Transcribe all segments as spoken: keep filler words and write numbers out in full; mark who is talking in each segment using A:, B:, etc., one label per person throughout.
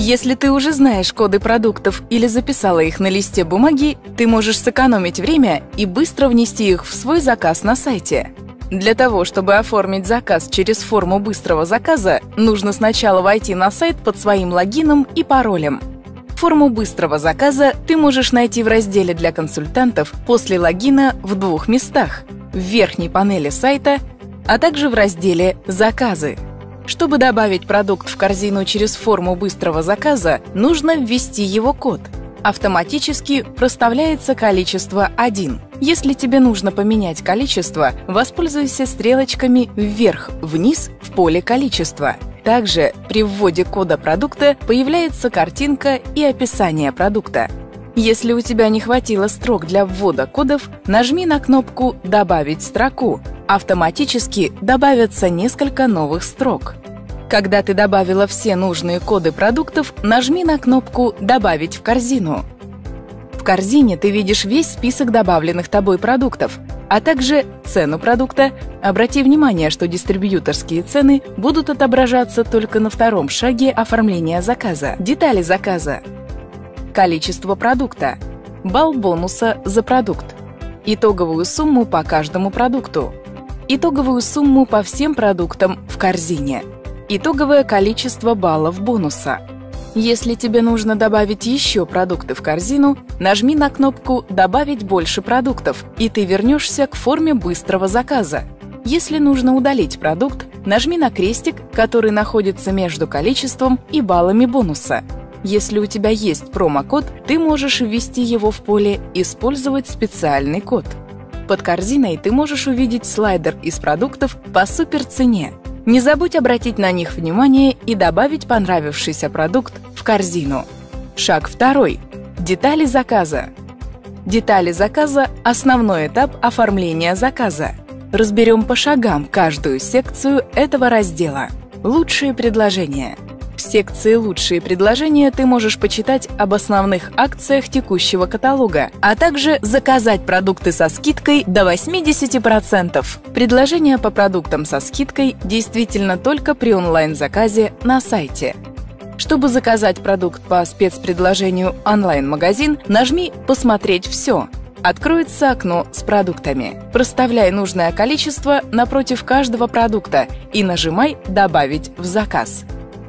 A: Если ты уже знаешь коды продуктов или записала их на листе бумаги, ты можешь сэкономить время и быстро внести их в свой заказ на сайте. Для того, чтобы оформить заказ через форму быстрого заказа, нужно сначала войти на сайт под своим логином и паролем. Форму быстрого заказа ты можешь найти в разделе для консультантов после логина в двух местах – в верхней панели сайта, а также в разделе «Заказы». Чтобы добавить продукт в корзину через форму быстрого заказа, нужно ввести его код. Автоматически проставляется количество один. Если тебе нужно поменять количество, воспользуйся стрелочками вверх-вниз в поле «Количество». Также при вводе кода продукта появляется картинка и описание продукта. Если у тебя не хватило строк для ввода кодов, нажми на кнопку «Добавить строку». Автоматически добавятся несколько новых строк. Когда ты добавила все нужные коды продуктов, нажми на кнопку «Добавить в корзину». В корзине ты видишь весь список добавленных тобой продуктов, а также цену продукта. Обрати внимание, что дистрибьюторские цены будут отображаться только на втором шаге оформления заказа. Детали заказа. Количество продукта. Балл бонуса за продукт. Итоговую сумму по каждому продукту. Итоговую сумму по всем продуктам в корзине. Итоговое количество баллов бонуса. Если тебе нужно добавить еще продукты в корзину, нажми на кнопку «Добавить больше продуктов», и ты вернешься к форме быстрого заказа. Если нужно удалить продукт, нажми на крестик, который находится между количеством и баллами бонуса. Если у тебя есть промокод, ты можешь ввести его в поле «Использовать специальный код». Под корзиной ты можешь увидеть слайдер из продуктов по суперцене. Не забудь обратить на них внимание и добавить понравившийся продукт в корзину. Шаг второй. Детали заказа. Детали заказа – основной этап оформления заказа. Разберем по шагам каждую секцию этого раздела. Лучшие предложения. В секции «Лучшие предложения» ты можешь почитать об основных акциях текущего каталога, а также заказать продукты со скидкой до восьмидесяти процентов. Предложения по продуктам со скидкой действительно только при онлайн-заказе на сайте. Чтобы заказать продукт по спецпредложению «Онлайн-магазин», нажми «Посмотреть все». Откроется окно с продуктами. Проставляй нужное количество напротив каждого продукта и нажимай «Добавить в заказ».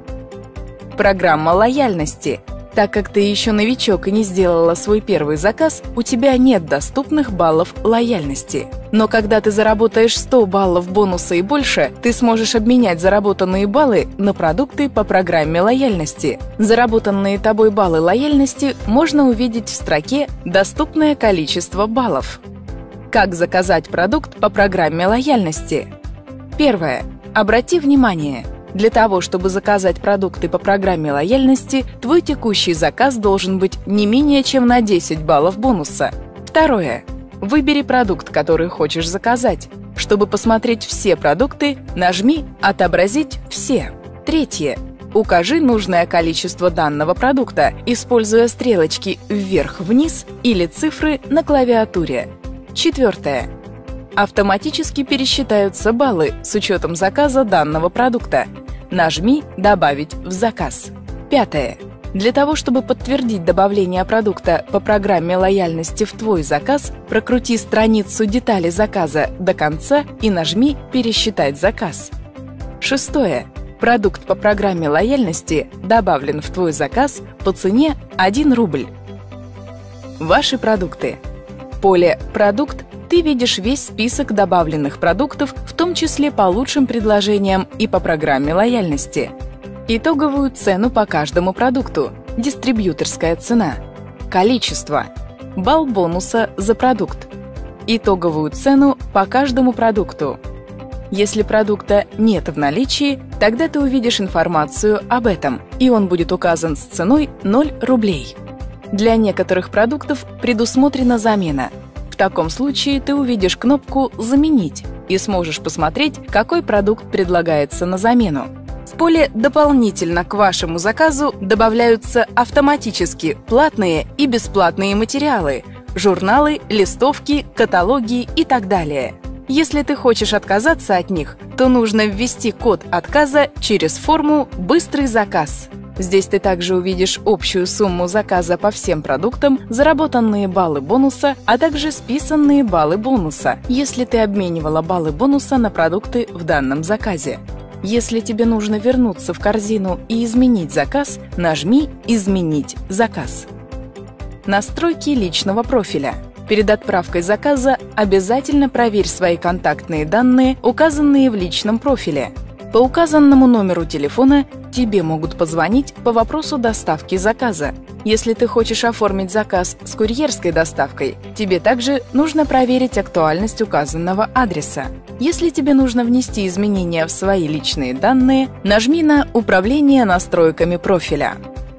A: Программа лояльности. Так как ты еще новичок и не сделала свой первый заказ, у тебя нет доступных баллов лояльности. Но когда ты заработаешь сто баллов бонуса и больше, ты сможешь обменять заработанные баллы на продукты по программе лояльности. Заработанные тобой баллы лояльности можно увидеть в строке «Доступное количество баллов». Как заказать продукт по программе лояльности? Первое. Обрати внимание. Для того, чтобы заказать продукты по программе лояльности, твой текущий заказ должен быть не менее чем на десять баллов бонуса. Второе. Выбери продукт, который хочешь заказать. Чтобы посмотреть все продукты, нажми «Отобразить все». Третье. Укажи нужное количество данного продукта, используя стрелочки вверх-вниз или цифры на клавиатуре. Четвертое. Автоматически пересчитаются баллы с учетом заказа данного продукта. Нажми «Добавить в заказ». Пятое. Для того, чтобы подтвердить добавление продукта по программе лояльности в твой заказ, прокрути страницу «Детали заказа» до конца и нажми «Пересчитать заказ». Шестое. Продукт по программе лояльности добавлен в твой заказ по цене один рубль. Ваши продукты. Поле «Продукт» ты видишь весь список добавленных продуктов, в том числе по лучшим предложениям и по программе лояльности. Итоговую цену по каждому продукту, дистрибьюторская цена, количество, балл бонуса за продукт, итоговую цену по каждому продукту. Если продукта нет в наличии, тогда ты увидишь информацию об этом, и он будет указан с ценой ноль рублей. Для некоторых продуктов предусмотрена замена. В таком случае ты увидишь кнопку «Заменить» и сможешь посмотреть, какой продукт предлагается на замену. В поле «Дополнительно к вашему заказу» добавляются автоматически платные и бесплатные материалы, журналы, листовки, каталоги и так далее. Если ты хочешь отказаться от них, то нужно ввести код отказа через форму «Быстрый заказ». Здесь ты также увидишь общую сумму заказа по всем продуктам, заработанные баллы бонуса, а также списанные баллы бонуса, если ты обменивала баллы бонуса на продукты в данном заказе. Если тебе нужно вернуться в корзину и изменить заказ, нажми «Изменить заказ». Настройки личного профиля. Перед отправкой заказа обязательно проверь свои контактные данные, указанные в личном профиле. По указанному номеру телефона тебе могут позвонить по вопросу доставки заказа. Если ты хочешь оформить заказ с курьерской доставкой, тебе также нужно проверить актуальность указанного адреса. Если тебе нужно внести изменения в свои личные данные, нажми на «Управление настройками профиля».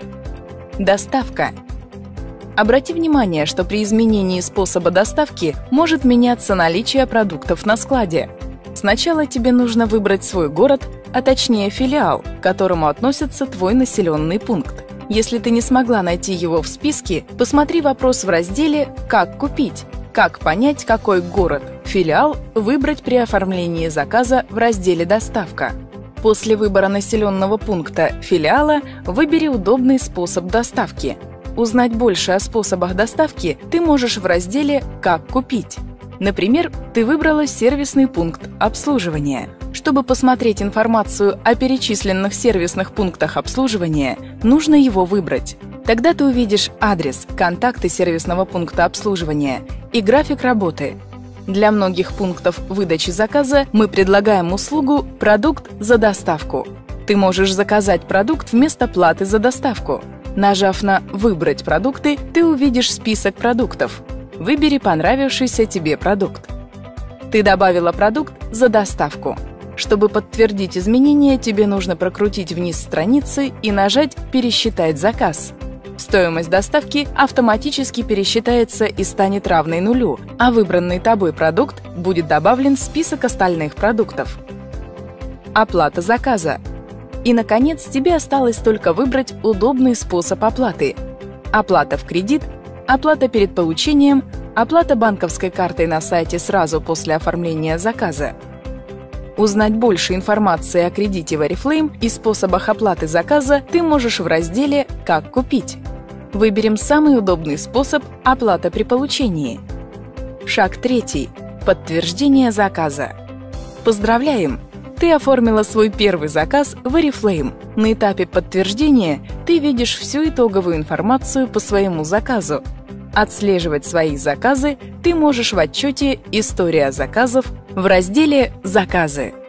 A: Доставка. Обрати внимание, что при изменении способа доставки может меняться наличие продуктов на складе. Сначала тебе нужно выбрать свой город, а точнее филиал, к которому относится твой населенный пункт. Если ты не смогла найти его в списке, посмотри вопрос в разделе «Как купить?», «Как понять, какой город, филиал выбрать при оформлении заказа» в разделе «Доставка». После выбора населенного пункта филиала выбери удобный способ доставки. Узнать больше о способах доставки ты можешь в разделе «Как купить?». Например, ты выбрала сервисный пункт обслуживания. Чтобы посмотреть информацию о перечисленных сервисных пунктах обслуживания, нужно его выбрать. Тогда ты увидишь адрес, контакты сервисного пункта обслуживания и график работы. Для многих пунктов выдачи заказа мы предлагаем услугу «Продукт за доставку». Ты можешь заказать продукт вместо платы за доставку. Нажав на «Выбрать продукты», ты увидишь список продуктов. Выбери понравившийся тебе продукт. Ты добавила продукт за доставку. Чтобы подтвердить изменения, тебе нужно прокрутить вниз страницы и нажать «Пересчитать заказ». Стоимость доставки автоматически пересчитается и станет равной нулю, а выбранный тобой продукт будет добавлен в список остальных продуктов. Оплата заказа. И, наконец, тебе осталось только выбрать удобный способ оплаты. Оплата в кредит, оплата перед получением, оплата банковской картой на сайте сразу после оформления заказа. Узнать больше информации о кредите в Oriflame и способах оплаты заказа ты можешь в разделе «Как купить». Выберем самый удобный способ оплаты при получении. Шаг третий. Подтверждение заказа. Поздравляем! Ты оформила свой первый заказ в Oriflame. На этапе подтверждения ты видишь всю итоговую информацию по своему заказу. Отслеживать свои заказы ты можешь в отчете «История заказов» в разделе «Заказы».